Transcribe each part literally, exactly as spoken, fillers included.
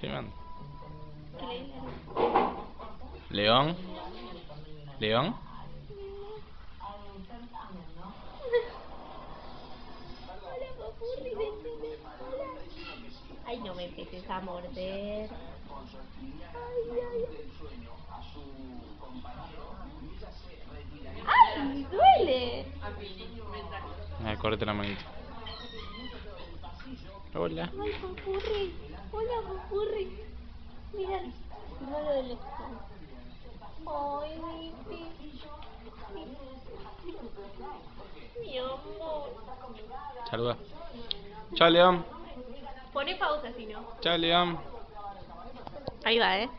filmando. León. León. Hola, Popurri, decime hola. Ay, no me empieces a morder. Ay, ay, ay. ¡Ay, duele! Ah, corte la manita. Hola. Ay, Popurri. Hola, Popurri. Mira, no duele. Ay, mi pi. Mi amor. Saluda. Chao, León. Pone pausa si no. Chao, León. Ahí va, ¿eh?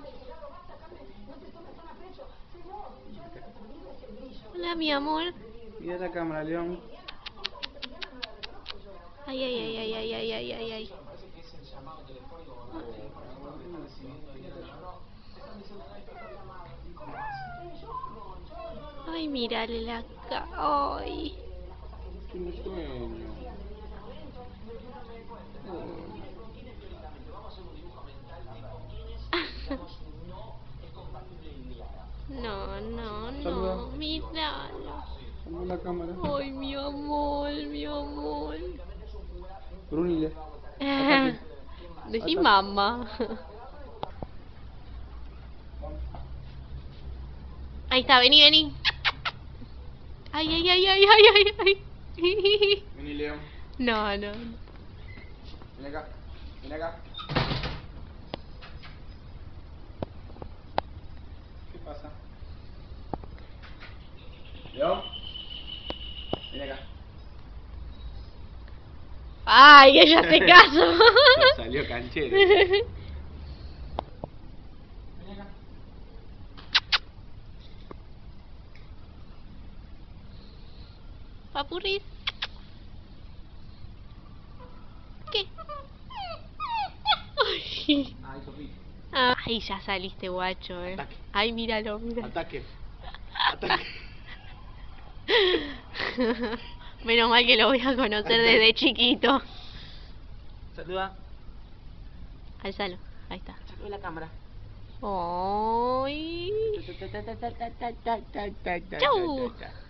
Hola, mi amor. Mira la cámara, León. Ay, ay, ay, ay, ay, ay, ay, ay, ay. Ay, mírale la cara. Ay. Tiene sueño. No, no, Saluda. no. Míralo. Saluda la cámara. Ay, mi amor, mi amor. Brunile. Ah, decí mamá. Ahí está, vení, vení. Ay, ay, ay, ay, ay, ay, ay. Vení, León. No, no. Ven acá. Ven acá. ¿Qué pasa? León. Ven acá. Ay, ella se casó. Salió canchero. Ven acá. Papurris. ¿Qué? Ay. Ay, Sofía. Ay, ya saliste, guacho, eh. Ataque. Ay, míralo, míralo. Ataque. Ataque. Menos mal que lo voy a conocer desde chiquito. Saluda. Alzalo, ahí está. Saluda la cámara. Ay. Chau.